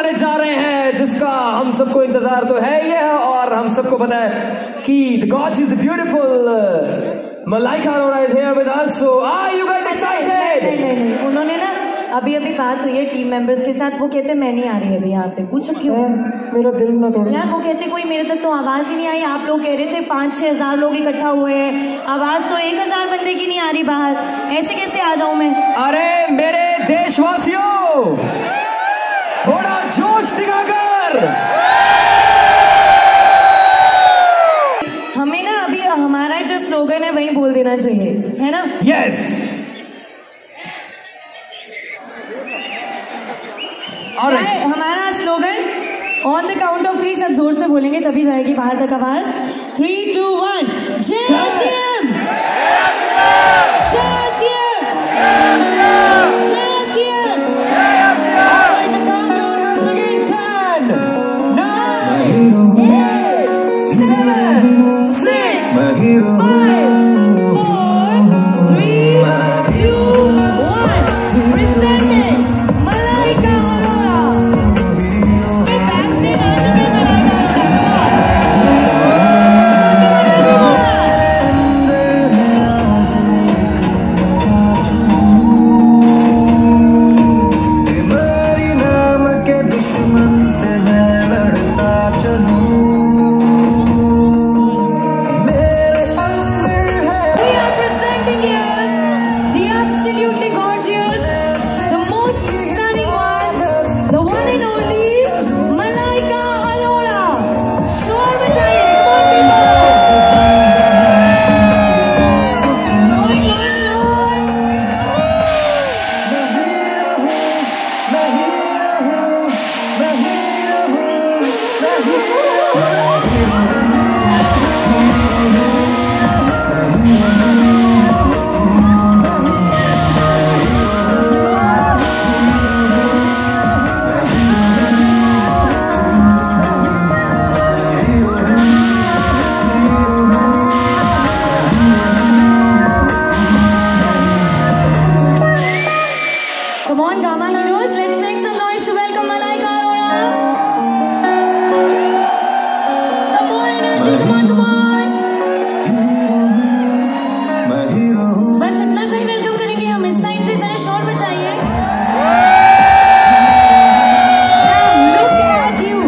गाने जा रहे हैं जिसका हम सबको इंतजार तो है ही है और हम सबको पता है कि the God is the beautiful Malaika Arora is here with us. So are you guys excited? नहीं, उन्होंने ना अभी बात हुई है टीम मेंबर्स के साथ, वो कहते मैं नहीं आ रही अभी यहाँ पे। पूछो क्यों? मेरा दिल ना तोड़ो यार, वो कहते कोई मेरे तक तो आवाज ही नहीं आई। आप लोग कह रहे थे 5-6 हज़ार लोग इकट्ठा हुए हैं, आवाज तो 1,000 बंदे की नहीं आ रही बाहर, ऐसे कैसे आ जाऊं मैं? अरे मेरे देशवासियों, थोड़ा जोश दिखाकर हमें ना अभी हमारा जो स्लोगन है वही बोल देना चाहिए, है ना? यस। और हमारा slogan on the count of 3 सब जोर से बोलेंगे तभी जाएगी बाहर तक आवाज। 3, 2, 1 जय सीएम, जय सीएम, जय CM. Alright, the countdown has begun. 10, 9, 8, 7, 6, 5, 4, 3, 2, 1. Presenting Malaika Arora. Get back से आ चुके Malaika मेरी नाम के दुश्मन से मैं लड़ता चलूं, मेरे अंदर है। We are presenting here the absolutely gorgeous, the most stunning one, the one and only Malaika Arora. शोर मचाइए, come on people. शोर, शोर, शोर। Come on, Gamma Heroes, let's make some noise to welcome Malaika Arora. Some more energy, come on, come on. मैं hero हूँ, बस इतना सही welcome करेंगे हम। इस साइड से जरा शोर बचाइए। Look at you.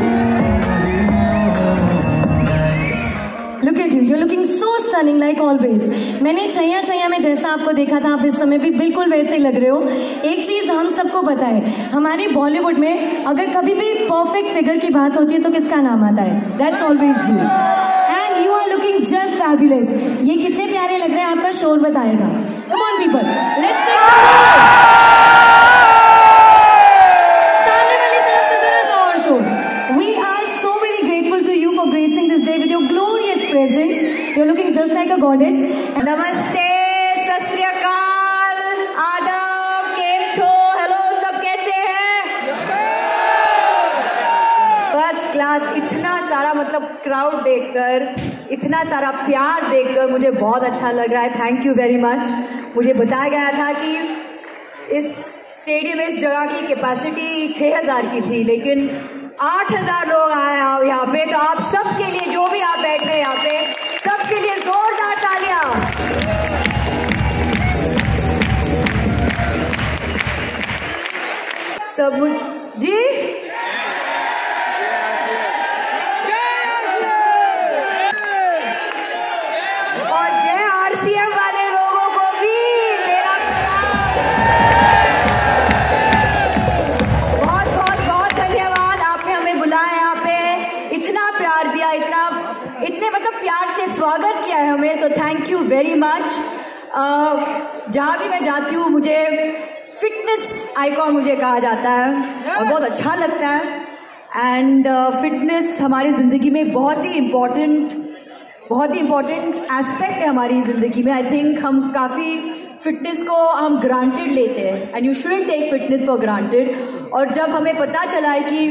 Look at you. You're looking so stunning like always. मैंने छैया छैया में जैसा आपको देखा था, आप इस समय भी बिल्कुल वैसे ही लग रहे हो। एक चीज हम सबको पता है, हमारे बॉलीवुड में अगर कभी भी परफेक्ट फिगर की बात होती है तो किसका नाम आता है? That's always you. And you are looking just fabulous. ये कितने प्यारे लग रहे हैं, आपका शोर बताएगा। Come on people, let's make some noise. सामने वाली तरफ से जरा सा और शोर। We are so very grateful to you for gracing this day with your glorious presence. You're looking just like a goddess. नमस्ते, सत श्री अकाल, आदाब, केम छो, हेलो, सब कैसे हैं? First class. इतना सारा मतलब क्राउड देखकर, इतना सारा प्यार देखकर मुझे बहुत अच्छा लग रहा है। Thank you very much. मुझे बताया गया था कि इस स्टेडियम में, इस जगह की कैपेसिटी 6,000 की थी, लेकिन 8,000 लोग आए हैं यहाँ पे। तो आप सबके लिए, जो भी आप बैठे हैं यहाँ पे, सबके लिए जोरदार तालियां। सब जी और जय आरसीएम वाले लोगों को भी मेरा बहुत बहुत बहुत धन्यवाद। आपने हमें बुलाया यहाँ पे, इतना प्यार दिया, इतने मतलब प्यार से स्वागत किया है हमें। So thank you very much. जहाँ भी मैं जाती हूँ मुझे फिटनेस आइकॉन मुझे कहा जाता है और बहुत अच्छा लगता है। एंड फिटनेस हमारी ज़िंदगी में बहुत ही इम्पोर्टेंट एस्पेक्ट है हमारी ज़िंदगी में। आई थिंक हम काफ़ी फिटनेस को हम ग्रांटेड लेते हैं, and you shouldn't take fitness for granted. और जब हमें पता चला है कि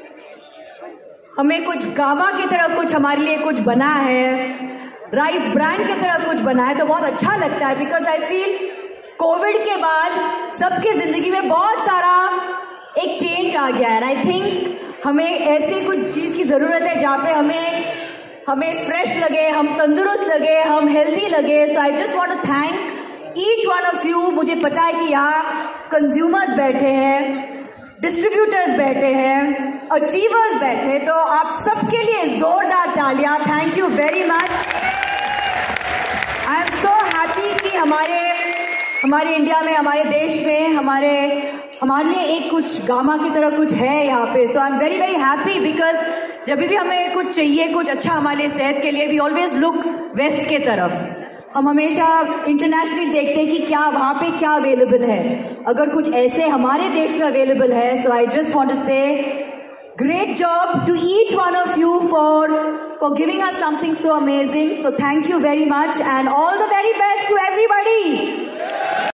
हमें कुछ गामा की तरह कुछ हमारे लिए कुछ बना है, राइस ब्रांड की तरह कुछ बना है, तो बहुत अच्छा लगता है। बिकॉज आई फील कोविड के बाद सबके ज़िंदगी में बहुत सारा एक चेंज आ गया है। आई थिंक हमें ऐसे कुछ चीज़ की ज़रूरत है जहाँ पे हमें फ्रेश लगे, हम तंदुरुस्त लगे, हम हेल्दी लगे। So I just want to thank each one of you. मुझे पता है कि यहाँ कंज्यूमर्स बैठे हैं, डिस्ट्रीब्यूटर्स बैठे हैं, अचीवर्स बैठे हैं, तो आप सबके लिए जोरदार तालियां। Thank you very much. I am so happy कि हमारे इंडिया में, हमारे देश में हमारे लिए एक कुछ गामा की तरह कुछ है यहाँ पे। So I am very very happy because जब भी हमें कुछ चाहिए, कुछ अच्छा हमारे सेहत के लिए, वी ऑलवेज लुक वेस्ट के तरफ। हम हमेशा इंटरनेशनली देखते हैं कि क्या वहाँ पे क्या अवेलेबल है। अगर कुछ ऐसे हमारे देश में अवेलेबल है, so I just want to say great job to each one of you for giving us something so amazing. So thank you very much and all the very best to everybody.